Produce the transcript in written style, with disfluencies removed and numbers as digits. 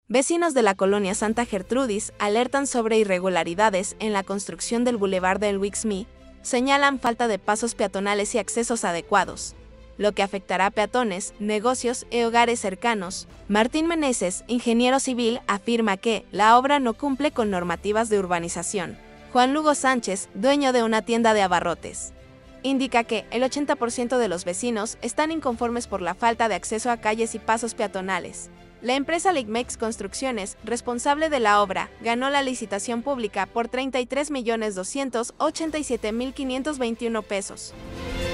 Vecinos de la colonia Santa Gertrudis alertan sobre irregularidades en la construcción del Boulevard del Wixmi, señalan falta de pasos peatonales y accesos adecuados, lo que afectará a peatones, negocios y hogares cercanos. Martín Meneses, ingeniero civil, afirma que la obra no cumple con normativas de urbanización. Juan Lugo Sánchez, dueño de una tienda de abarrotes, indica que el 80% de los vecinos están inconformes por la falta de acceso a calles y pasos peatonales. La empresa Ligmex Construcciones, responsable de la obra, ganó la licitación pública por 33.287.521 pesos.